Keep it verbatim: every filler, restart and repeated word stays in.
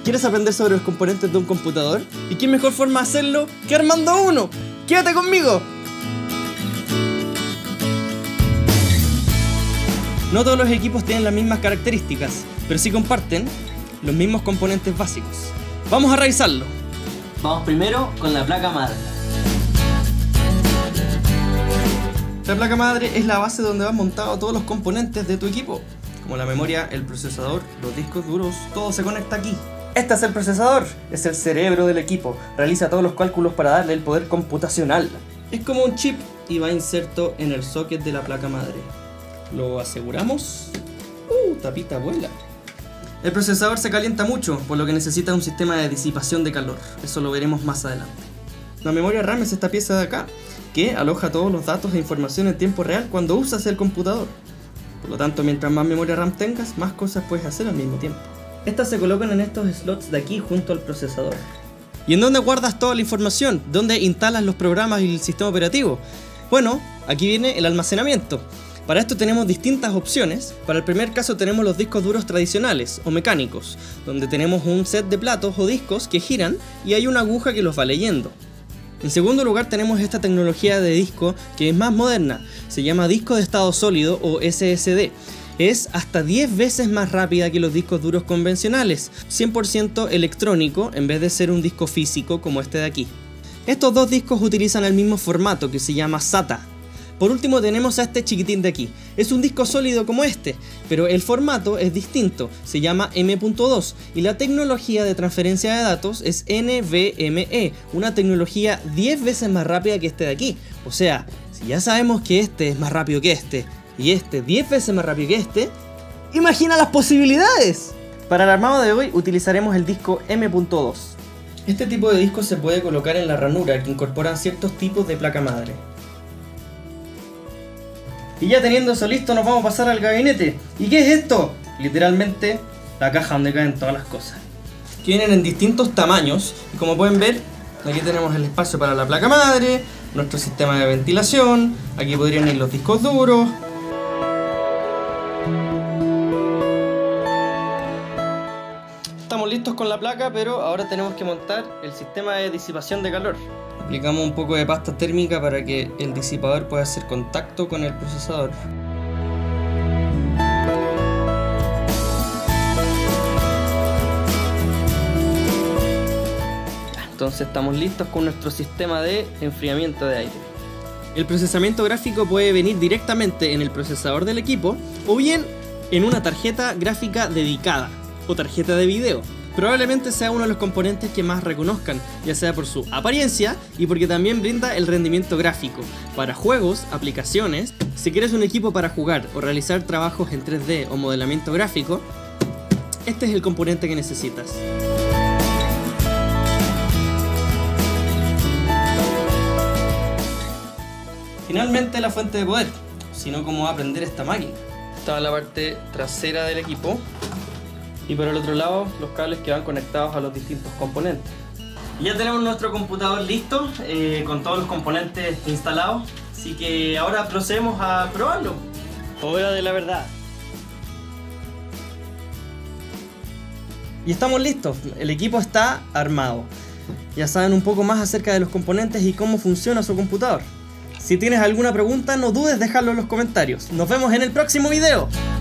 ¿Quieres aprender sobre los componentes de un computador? ¿Y qué mejor forma de hacerlo que armando uno? ¡Quédate conmigo! No todos los equipos tienen las mismas características, pero sí comparten los mismos componentes básicos. Vamos a revisarlo. Vamos primero con la placa madre. La placa madre es la base donde van montados todos los componentes de tu equipo, como la memoria, el procesador, los discos duros, todo se conecta aquí. Este es el procesador, es el cerebro del equipo, realiza todos los cálculos para darle el poder computacional. Es como un chip y va inserto en el socket de la placa madre. Lo aseguramos. Uh, tapita vuela. El procesador se calienta mucho, por lo que necesita un sistema de disipación de calor. Eso lo veremos más adelante. La memoria RAM es esta pieza de acá, que aloja todos los datos e información en tiempo real cuando usas el computador. Por lo tanto, mientras más memoria RAM tengas, más cosas puedes hacer al mismo tiempo. Estas se colocan en estos slots de aquí junto al procesador. ¿Y en dónde guardas toda la información? ¿Dónde instalas los programas y el sistema operativo? Bueno, aquí viene el almacenamiento. Para esto tenemos distintas opciones. Para el primer caso tenemos los discos duros tradicionales o mecánicos, donde tenemos un set de platos o discos que giran y hay una aguja que los va leyendo. En segundo lugar tenemos esta tecnología de disco que es más moderna, se llama disco de estado sólido o S S D. Es hasta diez veces más rápida que los discos duros convencionales, cien por ciento electrónico en vez de ser un disco físico como este de aquí. Estos dos discos utilizan el mismo formato que se llama SATA. Por último tenemos a este chiquitín de aquí. Es un disco sólido como este, pero el formato es distinto, se llama M punto dos y la tecnología de transferencia de datos es N V M e, una tecnología diez veces más rápida que este de aquí. O sea, si ya sabemos que este es más rápido que este y este diez veces más rápido que este, ¡imagina las posibilidades! Para el armado de hoy utilizaremos el disco M punto dos. Este tipo de disco se puede colocar en la ranura que incorporan ciertos tipos de placa madre. Y ya teniendo eso listo nos vamos a pasar al gabinete. ¿Y qué es esto? Literalmente la caja donde caen todas las cosas. Que vienen en distintos tamaños y como pueden ver, aquí tenemos el espacio para la placa madre, nuestro sistema de ventilación, aquí podrían ir los discos duros. Estamos listos con la placa, pero ahora tenemos que montar el sistema de disipación de calor. Aplicamos un poco de pasta térmica para que el disipador pueda hacer contacto con el procesador. Entonces estamos listos con nuestro sistema de enfriamiento de aire. El procesamiento gráfico puede venir directamente en el procesador del equipo o bien en una tarjeta gráfica dedicada o tarjeta de video. Probablemente sea uno de los componentes que más reconozcan, ya sea por su apariencia y porque también brinda el rendimiento gráfico para juegos, aplicaciones. Si quieres un equipo para jugar o realizar trabajos en tres D o modelamiento gráfico, este es el componente que necesitas. Finalmente la fuente de poder, sino cómo va a prender esta máquina. Esta es la parte trasera del equipo. Y por el otro lado, los cables que van conectados a los distintos componentes. Y ya tenemos nuestro computador listo, eh, con todos los componentes instalados. Así que ahora procedemos a probarlo. Hora de la verdad. Y estamos listos, el equipo está armado. Ya saben un poco más acerca de los componentes y cómo funciona su computador. Si tienes alguna pregunta, no dudes dejarlo en los comentarios. Nos vemos en el próximo video.